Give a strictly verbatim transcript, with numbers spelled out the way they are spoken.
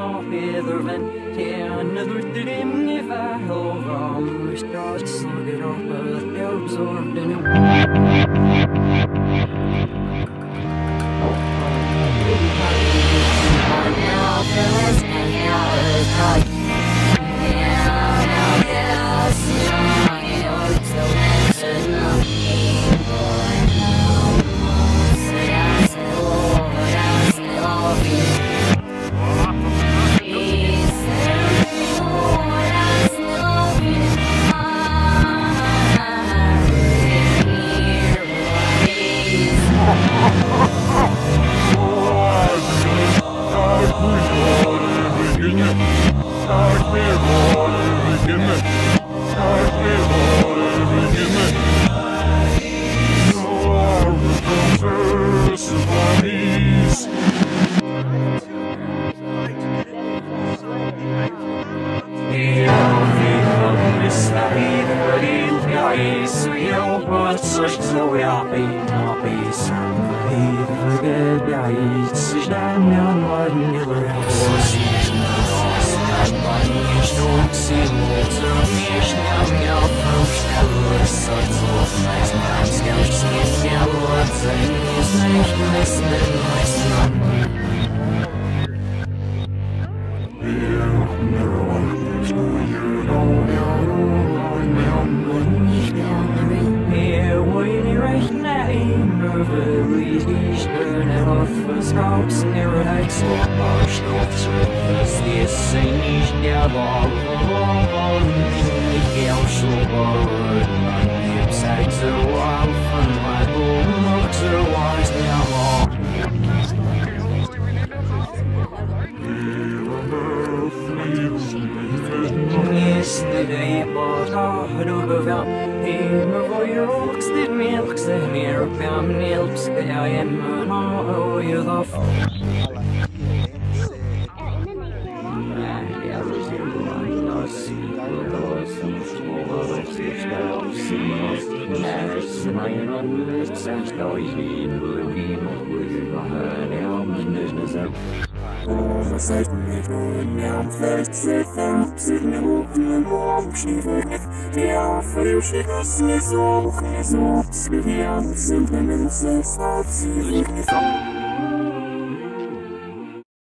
nog beter van tjene door de rim i verhov om start sorger op het elbzorgde nu. Nicht so, nicht so, wir sind, wenn es ist, als sie nicht so.